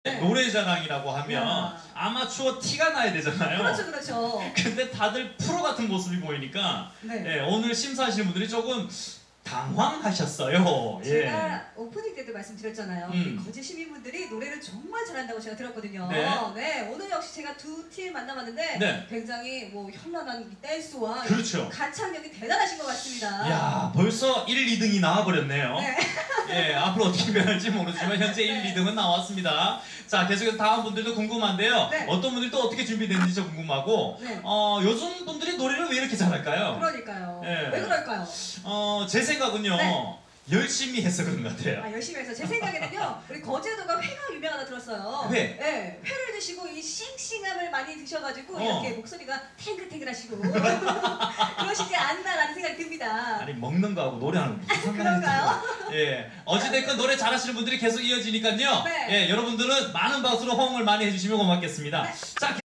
네. 노래자랑이라고 하면 야. 아마추어 티가 나야 되잖아요. 그렇죠, 그렇죠. 근데 다들 프로 같은 모습이 보이니까 네. 예, 오늘 심사하시는 분들이 조금 당황하셨어요. 예. 제가 오프닝 때도 말씀드렸잖아요. 우리 거제 시민분들이 노래를 정말 잘한다고 제가 들었거든요. 네. 오늘 역시 제가 두 팀 만나봤는데 네. 굉장히 뭐 현란한 이 댄스와 그렇죠. 가창력이 대단하신 것 같습니다. 야, 벌써 1, 2등이 나와버렸네요. 네. 예, 앞으로 어떻게 변할지 모르지만 현재 1, 네. 2등은 나왔습니다. 자, 계속해서 다음 분들도 궁금한데요. 네. 어떤 분들이 또 어떻게 준비됐는지 저 궁금하고 네. 요즘 분들이 노래를 왜 이렇게 잘할까요? 그러니까요. 예. 왜 그럴까요? 제 생각은요. 네. 열심히 해서 그런 것 같아요. 열심히 해서 제 생각에는요. 우리 거제도가 회가 유명하다 들었어요. 회? 네. 회를 드시고 이 싱싱함을 많이 드셔가지고 이렇게 목소리가 탱글탱글하시고 그러시지 않나라는 생각이 듭니다. 아니, 먹는 거하고 노래하는 거 무슨 그런가요? 예, 어찌됐건 노래 잘하시는 분들이 계속 이어지니까요. 네. 예, 여러분들은 많은 박수로 호응을 많이 해주시면 고맙겠습니다. 네. 자.